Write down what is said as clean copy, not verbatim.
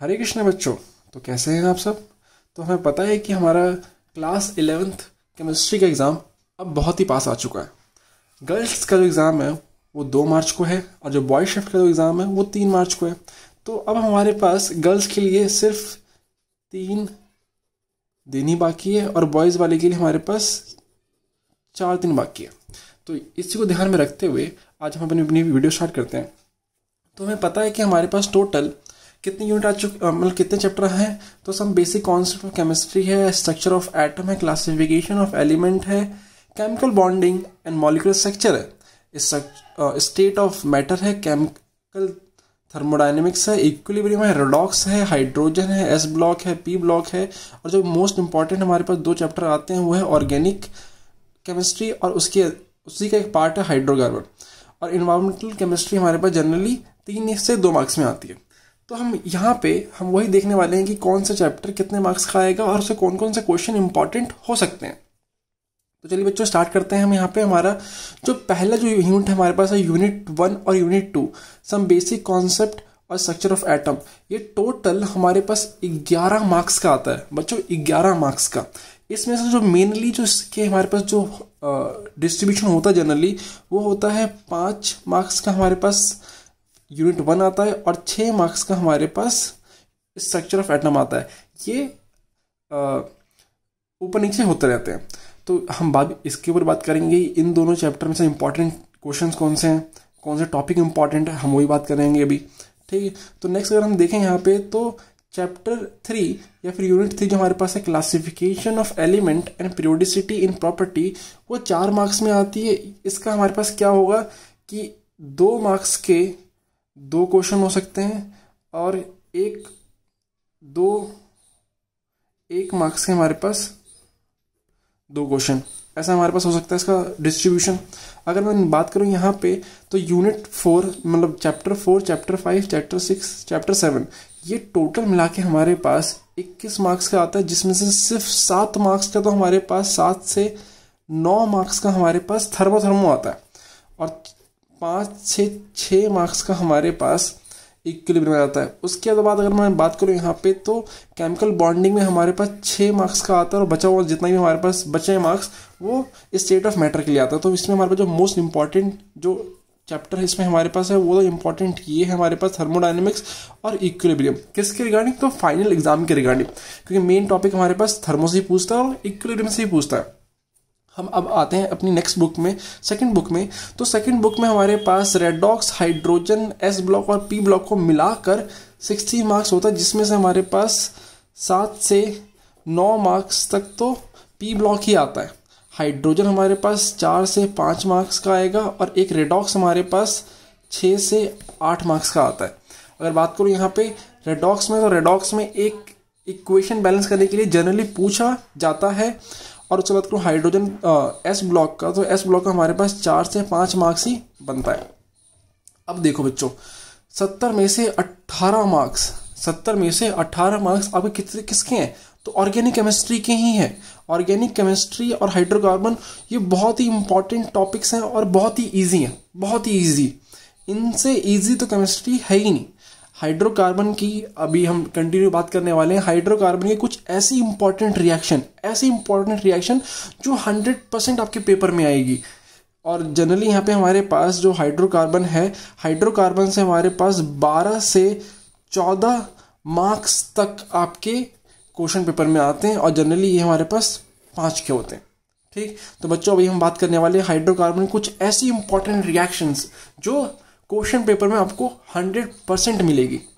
हरे कृष्ण बच्चों। तो कैसे हैं आप सब। तो हमें पता है कि हमारा क्लास 11th केमिस्ट्री का एग्ज़ाम अब बहुत ही पास आ चुका है। गर्ल्स का जो एग्ज़ाम है वो 2 मार्च को है और जो बॉय शिफ्ट का जो एग्ज़ाम है वो 3 मार्च को है। तो अब हमारे पास गर्ल्स के लिए सिर्फ 3 दिन ही बाकी है और बॉयज़ वाले के लिए हमारे पास 4 दिन बाकी है। तो इसी को ध्यान में रखते हुए आज हम अपनी वीडियो स्टार्ट करते हैं। तो हमें पता है कि हमारे पास टोटल कितने यूनिट आ चुके, मतलब कितने चैप्टर हैं। तो some basic concept of chemistry है, स्ट्रक्चर ऑफ एटम है, क्लासिफिकेशन ऑफ एलिमेंट है, chemical bonding and molecular structure है, स्टेट ऑफ मैटर है, केमिकल थर्मोडाइनमिक्स है, इक्विलिब्रियम है, रेडॉक्स है, हाइड्रोजन है, एस ब्लॉक है, पी ब्लॉक है, और जो मोस्ट इंपॉर्टेंट हमारे पास 2 चैप्टर आते हैं वो है ऑर्गेनिक केमिस्ट्री और उसी का एक पार्ट है हाइड्रोकार्बन। और इन्वायरमेंटल केमिस्ट्री हमारे पास जनरली 3 से 2 मार्क्स में आती है। तो हम यहाँ पे हम वही देखने वाले हैं कि कौन सा चैप्टर कितने मार्क्स का आएगा और उससे कौन कौन से क्वेश्चन इंपॉर्टेंट हो सकते हैं। तो चलिए बच्चों स्टार्ट करते हैं। हम यहाँ पे हमारा जो पहला जो यूनिट है हमारे पास है यूनिट 1 और यूनिट 2, सम बेसिक कॉन्सेप्ट और स्ट्रक्चर ऑफ एटम। ये टोटल हमारे पास 11 मार्क्स का आता है बच्चों, 11 मार्क्स का। इसमें से जो मेनली जो इसके हमारे पास जो डिस्ट्रीब्यूशन होता है जनरली वो होता है 5 मार्क्स का हमारे पास यूनिट 1 आता है और 6 मार्क्स का हमारे पास स्ट्रक्चर ऑफ एटम आता है। ये ऊपर नीचे होते रहते हैं। तो हम इसके ऊपर बात करेंगे इन दोनों चैप्टर में से इंपॉर्टेंट क्वेश्चंस कौन से हैं, कौन से टॉपिक इंपॉर्टेंट है, हम वही बात करेंगे अभी। ठीक है। तो नेक्स्ट अगर हम देखें यहाँ पे तो चैप्टर 3 या फिर यूनिट 3 जो हमारे पास है classification of element and periodicity in property, वो 4 मार्क्स में आती है। इसका हमारे पास क्या होगा कि 2 मार्क्स के 2 क्वेश्चन हो सकते हैं और 1 मार्क्स के हमारे पास 2 क्वेश्चन, ऐसा हमारे पास हो सकता है इसका डिस्ट्रीब्यूशन। अगर मैं बात करूं यहाँ पे तो यूनिट 4 मतलब चैप्टर 4, चैप्टर 5, चैप्टर 6, चैप्टर 7, ये टोटल मिला के हमारे पास 21 मार्क्स का आता है, जिसमें से सिर्फ 7 मार्क्स का तो हमारे पास 7 से 9 मार्क्स का हमारे पास थर्मो आता है और 5 से 6 मार्क्स का हमारे पास इक्विलिब्रियम आता है। उसके बाद अगर मैं बात करूँ यहाँ पे तो केमिकल बॉन्डिंग में हमारे पास 6 मार्क्स का आता है और बचा हुआ जितना भी हमारे पास बचे मार्क्स वो स्टेट ऑफ मैटर के लिए आता है। तो इसमें हमारे पास जो मोस्ट इंपॉर्टेंट जो चैप्टर है इसमें हमारे पास है वो इंपॉर्टेंट ये है हमारे पास थर्मोडाइनमिक्स और इक्विलिब्रियम। किसके रिगार्डिंग? तो फाइनल एग्जाम के रिगार्डिंग, क्योंकि मेन टॉपिक हमारे पास थर्मो से ही पूछता है और इक्विलिब्रियम से ही पूछता है। हम अब आते हैं अपनी नेक्स्ट बुक में, सेकंड बुक में। तो सेकंड बुक में हमारे पास रेडॉक्स, हाइड्रोजन, एस ब्लॉक और पी ब्लॉक को मिलाकर 60 मार्क्स होता है, जिसमें से हमारे पास 7 से 9 मार्क्स तक तो पी ब्लॉक ही आता है। हाइड्रोजन हमारे पास 4 से 5 मार्क्स का आएगा और एक रेडॉक्स हमारे पास 6 से 8 मार्क्स का आता है। अगर बात करूँ यहाँ पे रेडॉक्स में, तो रेडॉक्स में एक इक्वेशन बैलेंस करने के लिए जनरली पूछा जाता है। और उसके बाद करूँ हाइड्रोजन एस ब्लॉक का, तो एस ब्लॉक का हमारे पास 4 से 5 मार्क्स ही बनता है। अब देखो बच्चों 70 में से 18 मार्क्स आपके किसके हैं? तो ऑर्गेनिक केमिस्ट्री के ही हैं। ऑर्गेनिक केमिस्ट्री और हाइड्रोकार्बन ये बहुत ही इंपॉर्टेंट टॉपिक्स हैं और बहुत ही ईजी हैं, बहुत ही ईजी। इनसे ईजी तो केमिस्ट्री है ही नहीं। हाइड्रोकार्बन की अभी हम कंटिन्यू बात करने वाले हैं। हाइड्रोकार्बन के कुछ ऐसी इंपॉर्टेंट रिएक्शन जो 100% आपके पेपर में आएगी। और जनरली यहाँ पे हमारे पास जो हाइड्रोकार्बन है, हाइड्रोकार्बन से हमारे पास 12 से 14 मार्क्स तक आपके क्वेश्चन पेपर में आते हैं और जनरली ये हमारे पास 5 के होते हैं। ठीक। तो बच्चों अभी हम बात करने वाले हैं हाइड्रोकार्बन कुछ ऐसी इंपॉर्टेंट रिएक्शंस जो क्वेश्चन पेपर में आपको 100% मिलेगी।